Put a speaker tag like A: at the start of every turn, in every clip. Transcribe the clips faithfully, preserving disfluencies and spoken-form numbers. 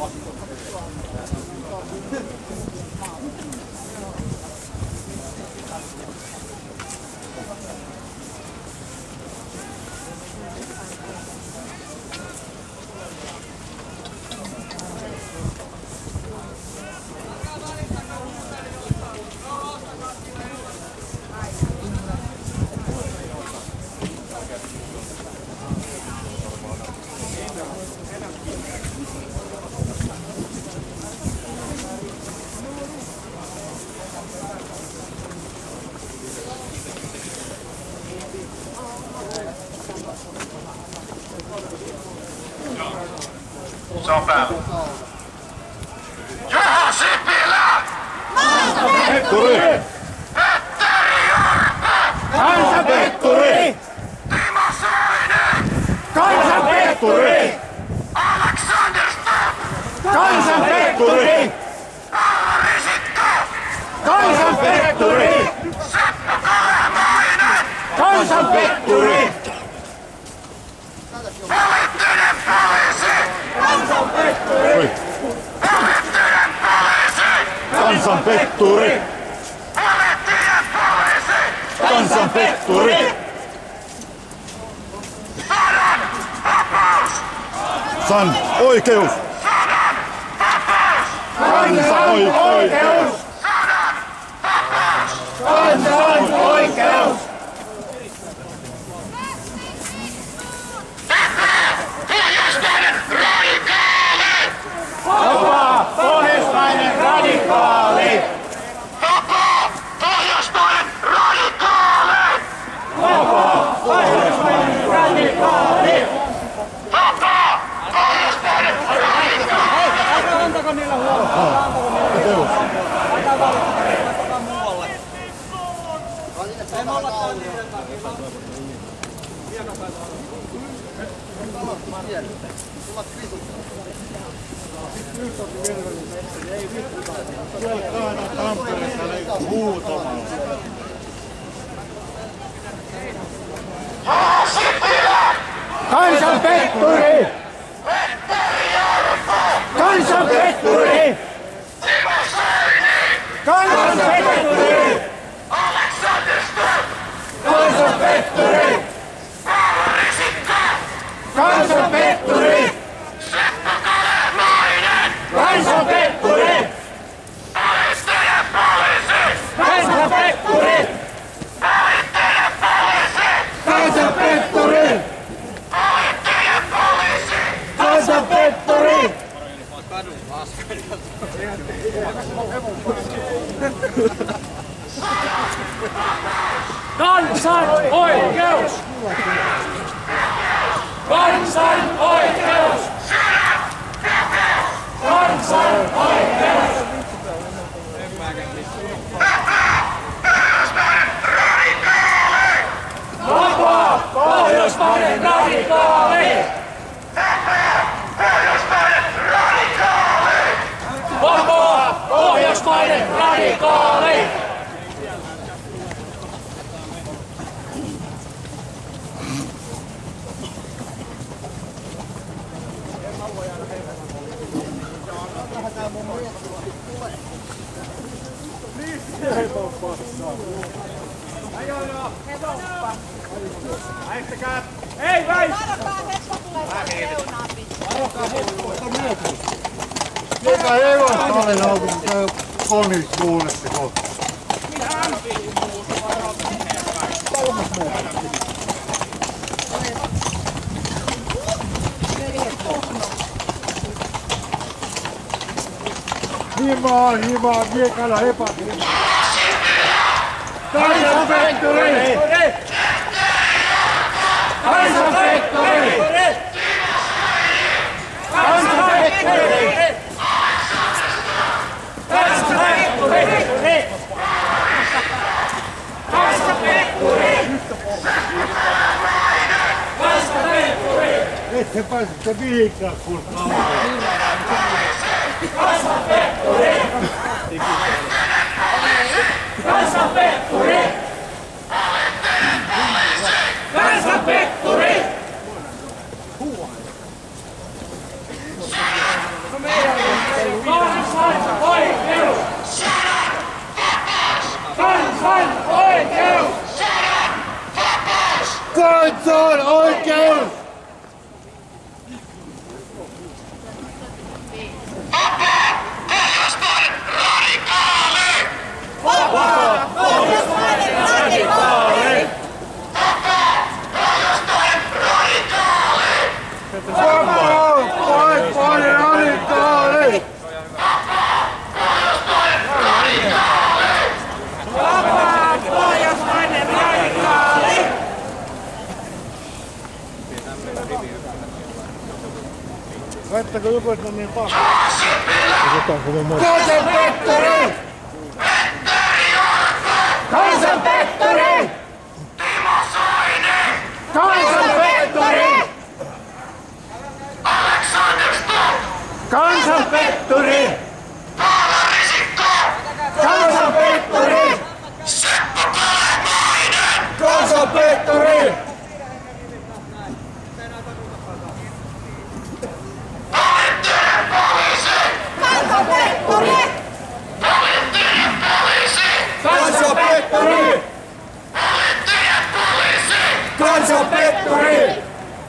A: Se on päällä. Juha Sipilä!
B: Kansanpetturi!
A: Petteri Orpo!
B: Kansanpetturi!
A: Timo Soini!
B: Kansanpetturi!
A: Alexander Stubb!
B: Kansanpetturi!
A: Paula Risikko!
B: Kansanpetturi!
A: Seppo Kalemainen!
B: Kansanpetturi!
A: Poliittinen poliisi!
B: Kansanpetturi!
A: Poliittinen poliisi!
B: Kansanpetturi!
A: Poliittinen poliisi!
B: Kansanpetturi!
A: Sanan vapaus!
B: San oikeus!
A: Sanan vapaus!
B: Kansan oikeus!
A: Sanan vapaus!
B: Kansan oikeus!
A: Pohjoismainen radikaali!
B: Vapaa pohjoismainen radikaali!
A: Vapaa pohjoismainen radikaali!
B: Vapaa pohjoismainen radikaali!
A: Vapaa pohjoismainen radikaali!
C: Älkää antako niillä huolta, älkää antako niillä. Älkää valittaa, laittakaa muualle. Ei me olla täällä niiden takia.
A: Juha Sipilä!
B: Kansanpetturi!
A: Petteri Orpo!
B: Kansanpetturi!
A: Timo Soini!
B: Kansanpetturi!
A: Alexander Stubb!
B: Kansanpetturi!
A: Paula Risikko!
B: Kansanpetturi!
A: Seppo Kalemainen!
B: Kansanpetturi!
A: Poliittinen poliisi!
B: Kansanpetturi!
A: Poliittinen poliisi!
B: Kansanpetturi!
A: Poliittinen poliisi!
B: Kansanpetturi!
D: Kansan oikeus! Kansan oikeus! Kansan oikeus!
A: Vapaa pohjoismainen radikaali!
D: Vapaa pohjoismainen radikaali!
A: Pohjoismainen radikaali!
D: Vapaa pohjoismainen radikaali!
C: Ei väis!
B: Joka hevosta olen ollut, kun konis kuulette kohta. Himaa, himaa, miekalla hepatin. Kansanpetturi! Kansanpetturi! Kansanpetturi!
D: Kansanpetturi! Kansanpetturi!
B: Ette pääsette mihinkään, kun
D: Kansanpetturi! Kansanpetturi! Kansanpetturi! No meidän
B: Kansan oikeus!
A: Pohjoismainen radikaali!
E: Vapaa pohjoismainen radikaali!
A: Pohjoismainen radikaali!
B: Vapaa pohjoismainen radikaali!
E: Vapaa pohjoismainen radikaali!
B: Laittako joku, että on niin paha? Kansan Petteri! Kansan Petteri!
A: Timo Soini!
B: Kansan Petteri!
A: Alexander Stubb!
B: Kansan Petteri!
A: Paula Risikko!
B: Kansan Petteri!
A: Seppo Kalemainen!
B: Kansan Petteri!
A: Poliittinen poliisi!
E: Kansan Petteri!
A: Poliittinen poliisi!
B: Kansan Petteri!
A: Poliittinen poliisi!
B: Kansan Petteri!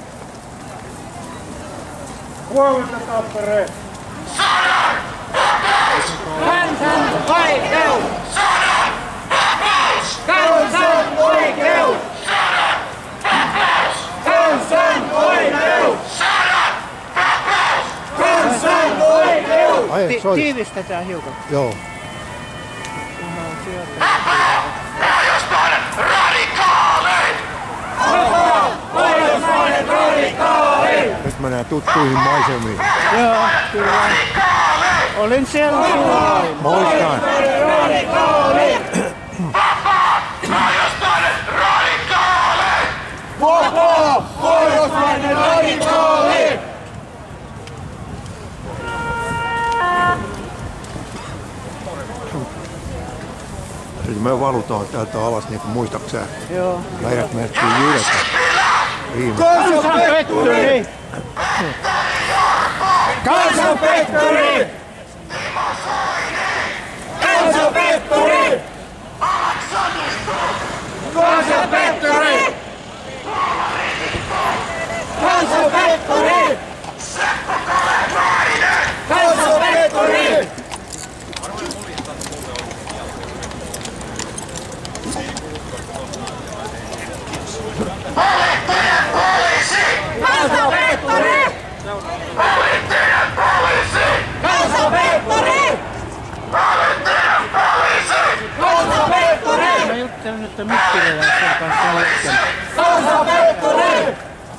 B: Huomenta Tappere!
A: Sanan vapaus!
D: Kansan oikeus!
A: Sanan vapaus!
D: Kansan oikeus!
A: Sanan vapaus!
D: Kansan oikeus!
A: Sanan vapaus!
D: Kansan oikeus!
B: Ai,
C: Ti- tiivistetään hiukan.
B: Joo.
A: Pohjoismainen radikaali!
D: Pohjoismainen radikaali!
B: Nyt mennään tuttuihin maisemiin.
C: Joo, kyllä. Olin siellä silloin.
B: Moikkaan.
D: Radikaali!
A: Pohjoismainen radikaali!
B: Vapaa pohjoismainen radikaali! Eli me valutaan täältä alas niin kuin muistakseen.
C: Joo.
B: Meidät menettiin jydetä. Viime.
C: Kansan Petteri!
B: Kansan Petteri! Kansan Petteri! Kansan Petteri! Kansan Petteri!
A: Seppo Kalemainen!
B: Kansan Petteri!
A: Poliittinen poliisi!
E: Kansan Petteri!
A: Poliittinen poliisi!
E: Kansan Petteri!
A: Poliittinen poliisi!
E: Kansan Petteri!
C: Mä juttelin nyt Mikkelin kanssa hetken.
B: Kansan Petteri!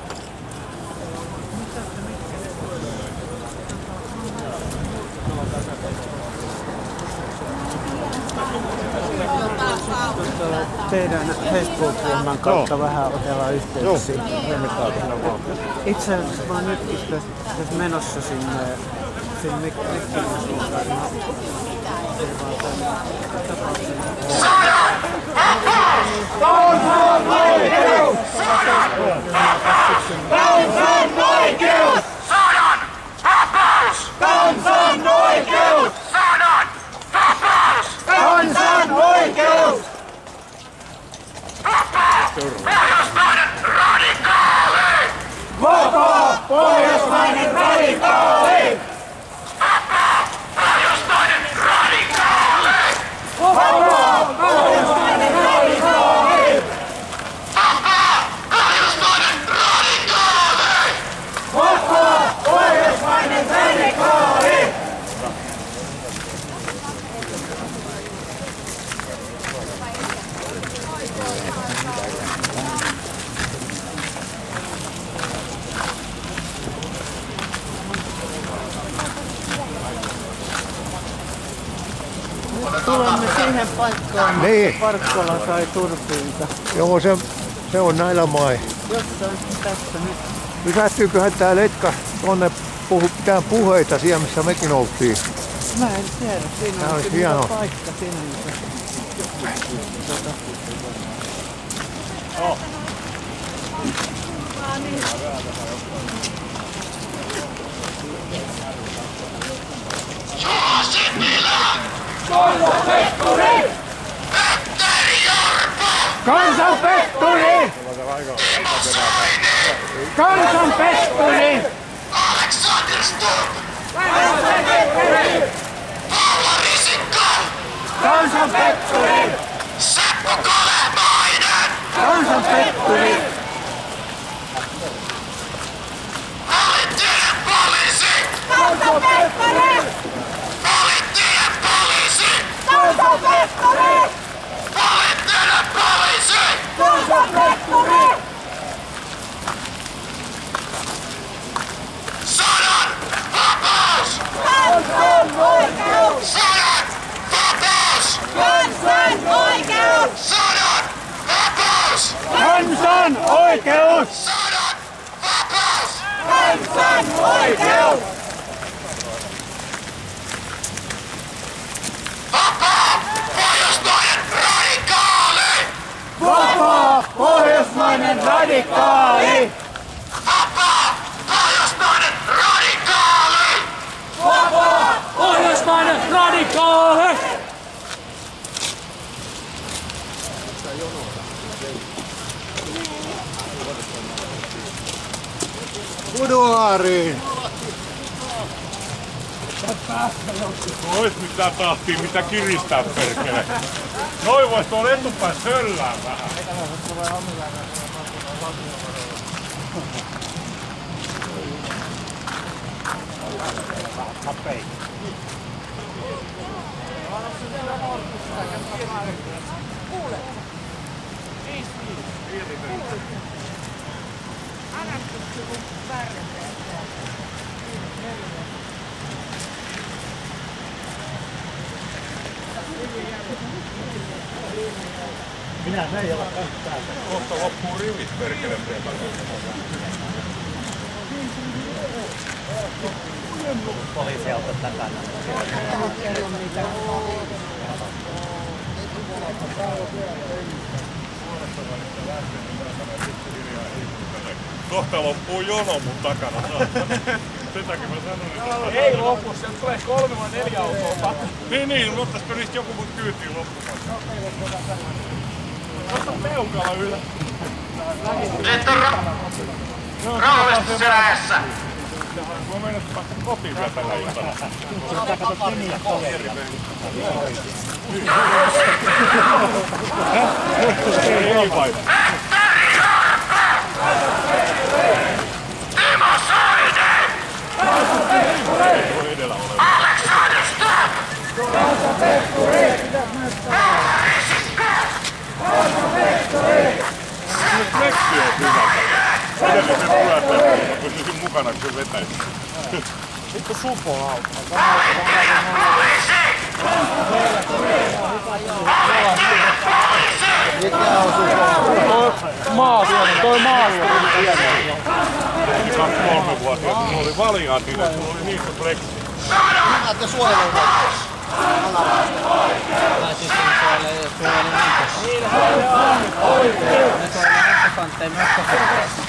C: Teidän Facebook-ryhmän kautta vähän otellaan yhteyksiä. Itse asiassa mä oon nytkin tässä, tässä menossa sinne, sinne Mik- Mikkelin suuntaan.
B: Kansan oikeus! Kansan oikeus!
A: Sanan vapaus!
B: Kansan oikeus!
A: Sanan vapaus!
B: Kansan oikeus!
A: Pohjoismainen radikaali!
B: Vapaa pohjoismainen radikaali!
A: Pohjoismainen radikaali!
B: Vapaa pohjoismainen radikaali!
A: Pohjoismainen radikaali!
B: Vapaa pohjoismainen radikaali!
C: Tulemme siihen paikkaan,
B: Niin.
C: missä Parkkola sai turpiinsa.
B: Joo, se, se on näillä mai.
C: Jossain tässä nyt.
B: Pysähtyyköhän tää letka tonne puhu, pitää puheita siellä, missä mekin oltiin?
C: Mä en tiedä, siinä
B: Tää
C: on
B: olisi
C: kyllä
B: hienoa.
C: paikka sinne. Tota.
A: Petteri Orpo!
C: Kansanpetturi! Kansanpetturi!
A: Alexander Stubb!
C: Kansanpetturi!
A: Paula Risikko!
C: Kansanpetturi!
A: Seppo Kalemainen!
C: Kansanpetturi!
A: Poliittinen poliisi!
E: Kansanpetturi!
A: Poliittinen poliisi!
E: Kansanpetturi!
A: Poliittinen poliisi!
E: Kansanpetturi!
A: Sanan vapaus!
E: Kansan oikeus!
A: Sanan vapaus!
E: Kansan oikeus!
A: Sanan vapaus!
C: Kansan oikeus!
A: Sanan vapaus!
E: Kansan oikeus!
A: Vapaa pohjoismainen radikaali!
C: Vapaa pohjoismainen radikaali!
A: Vapaa pohjoismainen radikaali!
D: Pohjoismainen radikaali!
B: Buduariin!
F: Ois mitään tahtia, mitä kiristää perkele. Noin vois tuolla etupäin söllään vähän. Kohta loppuu rivit perkele.
G: Poliisiauto takana.
F: Kohta loppuu jono mun takana. Sen takia mä sanoin, että...
D: Ei lopu, sieltä tulee kolme vai neljä autoa.
F: Niin, niin, ottaisko niistä joku mut kyytiin loppumaan? Ota peukalla ylä.
A: Nyt on ra- rauhallisesti siellä ässä!
F: Mä menen päästä kotiin vielä tällä iltana. Ei vai.
A: Timo Soini!
F: Edellä ole.
A: Alexander Stubb! Paula Risikko!
F: Flexi on hyvä. Edellisen pyörättäjän, mä pysyisin mukana, kun se vetäisi.
C: Vittu supo auto.
A: Poliisi!
C: Maavioni, toi maavioni.
F: Kaksi kolme vuotta, kun mulla oli valiaat, niin mulla oli niistä flexi.
G: Näette suojelun oikeus. Tai siis ne suojelee suojelun oikeus. Ne suojelee metsäkantteja metsäkantteja.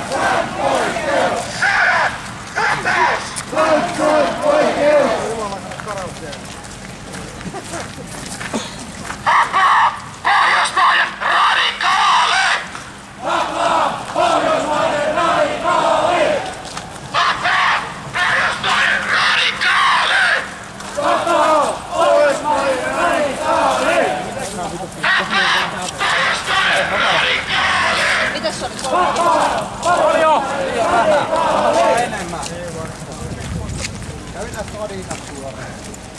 A: Pohjoismainen radikaali!
D: Vapaa pohjoismainen radikaali!
A: Vapaa pohjoismainen radikaali!
D: Vapaa pohjoismainen radikaali!
E: Mitäs se oli?
D: Paljon!
C: Enemmän. Kävi tästä Adidas suoraan.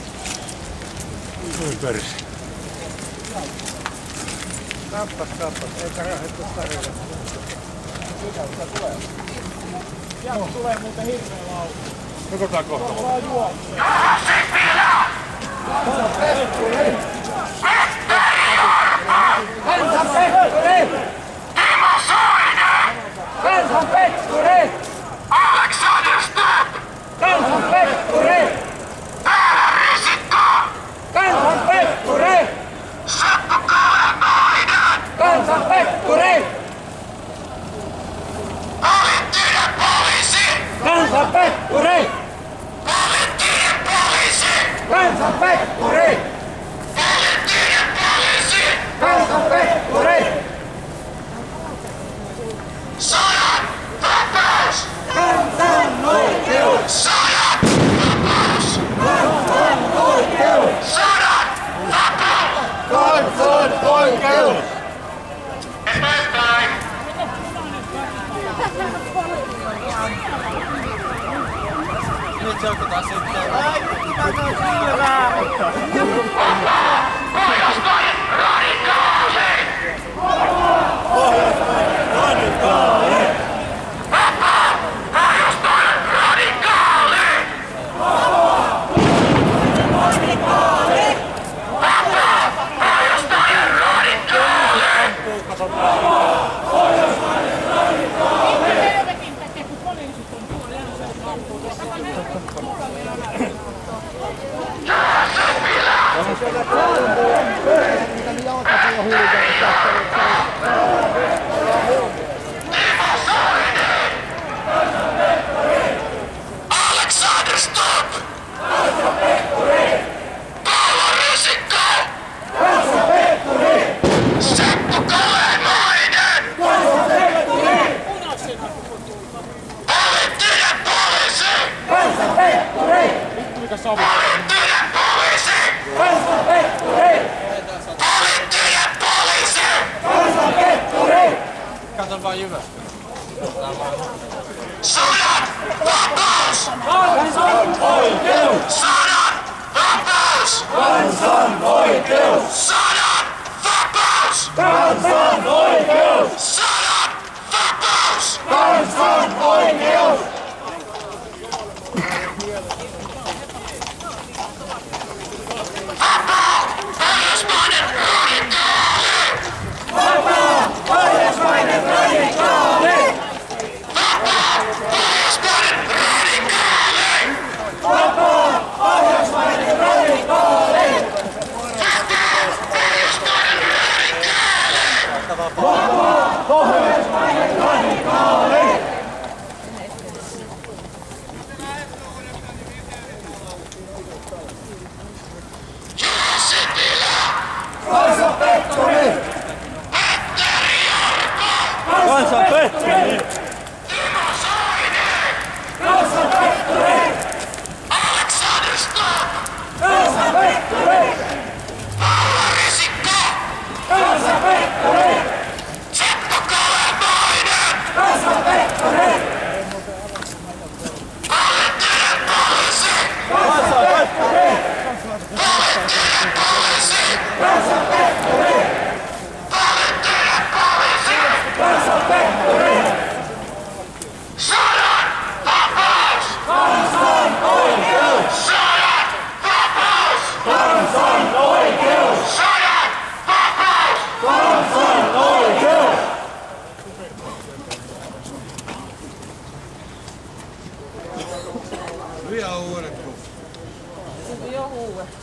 F: Oi persi.
C: Kappas, kappas. Ei karahdu tarjolla. Mikä sitä tulee?
D: Sieltä tulee muuten hirveä lauta.
F: Katsotaan kohta.
D: Kansanpetturi! Kansanpetturi!
A: Timo Soini!
D: Kansanpetturi!
A: Alexander Stubb!
D: Kansanpetturi!
A: Paula Risikko!
D: Kansanpetturi!
A: Seppo Kalemainen!
D: Kansanpetturi!
A: Poliittinen poliisi!
D: Kansanpetturi!
A: Poliittinen poliisi!
D: Kansanpetturi!
A: Poliittinen poliisi!
D: Kansanpetturi!
G: Tseukataan sitten.
A: Pohjoismainen radikaali! Vapaa! Pohjoismainen radikaali! Vapaa! Pohjoismainen radikaali! Alexander Stubb! Paula Risikko! Seppo Kalemainen! Poliittinen poliisi! Poliittinen poliisi! Poliittinen poliisi!
G: Kato vaan Jyväs.
A: Sodan vapaus!
D: Kansan oikeus!
A: Sodan vapaus!
D: Kansan oikeus!
A: Sodan vapaus!
D: Kansan oikeus!
A: Sodan vapaus!
D: Kansan oikeus!
A: Vapaa! Pohjoismainen radikaali!
D: Vapaa! Pohjoismainen radikaali!
A: Vapaa! Pohjoismainen radikaali!
D: Vapaa! Pohjoismainen radikaali!
A: Vapaa! Pohjoismainen radikaali!
D: Kansan Petturi!
A: Petteri Orpo!
D: Kansan Petturi!
A: Timo Soini!
D: Kansan Petturi!
A: Alexander Stubb!
D: Kansan Petturi!
A: Paula Risikko!
D: Kansan Petturi!
A: Seppo Kalemainen!
D: Kansan Petturi!
A: Poliittinen poliisi!
D: Kansan Petturi!
A: Poliittinen poliisi!
D: Kansan Petturi!
A: Poliittinen poliisi!
D: Kansan Petturi!
A: Sodan vapaus!
D: Kansan oikeus!
A: Sodan vapaus!
D: Kansan oikeus!
A: Sodan vapaus!
D: Kansan oikeus!
G: Vielä uuden.
E: Joo,